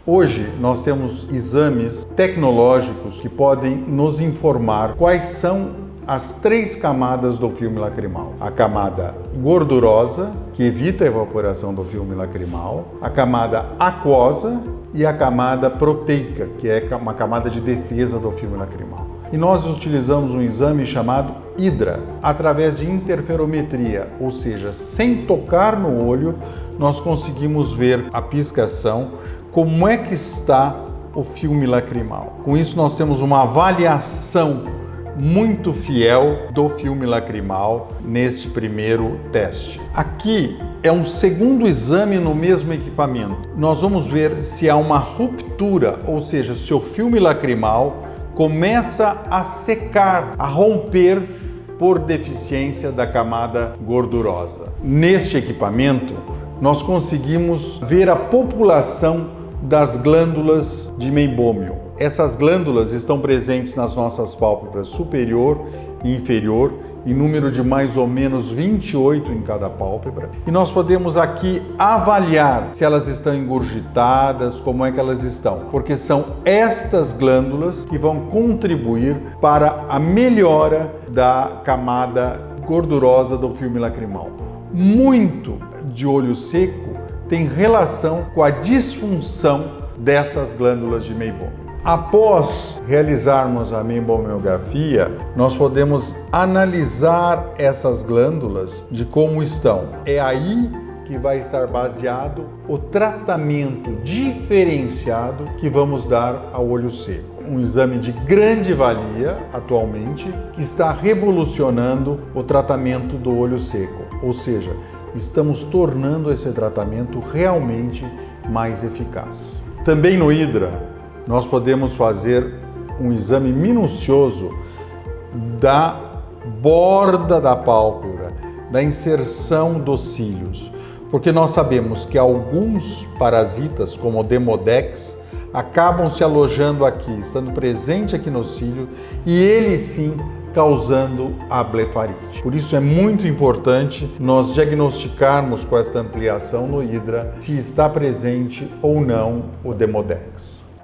Hoje nós temos exames tecnológicos que podem nos informar quais são as 3 camadas do filme lacrimal. A camada gordurosa, que evita a evaporação do filme lacrimal, a camada aquosa e a camada proteica, que é uma camada de defesa do filme lacrimal. E nós utilizamos um exame chamado Hydra, através de interferometria, ou seja, sem tocar no olho, nós conseguimos ver a piscação, como é que está o filme lacrimal. Com isso nós temos uma avaliação muito fiel do filme lacrimal neste primeiro teste. Aqui é um segundo exame no mesmo equipamento. Nós vamos ver se há uma ruptura, ou seja, se o filme lacrimal começa a secar, a romper por deficiência da camada gordurosa. Neste equipamento, nós conseguimos ver a população das glândulas de meibômio. Essas glândulas estão presentes nas nossas pálpebras superior e inferior, em número de mais ou menos 28 em cada pálpebra. E nós podemos aqui avaliar se elas estão engurgitadas, como é que elas estão, porque são estas glândulas que vão contribuir para a melhora da camada gordurosa do filme lacrimal. Muito de olho seco tem relação com a disfunção destas glândulas de meibômio. Após realizarmos a meibomiografia, nós podemos analisar essas glândulas de como estão. É aí que vai estar baseado o tratamento diferenciado que vamos dar ao olho seco. Um exame de grande valia atualmente que está revolucionando o tratamento do olho seco, ou seja, estamos tornando esse tratamento realmente mais eficaz. Também no Hydra, nós podemos fazer um exame minucioso da borda da pálpebra, da inserção dos cílios, porque nós sabemos que alguns parasitas, como o Demodex, acabam se alojando aqui, estando presente aqui no cílio, e ele sim causando a blefarite. Por isso é muito importante nós diagnosticarmos com esta ampliação no Hydra se está presente ou não o Demodex.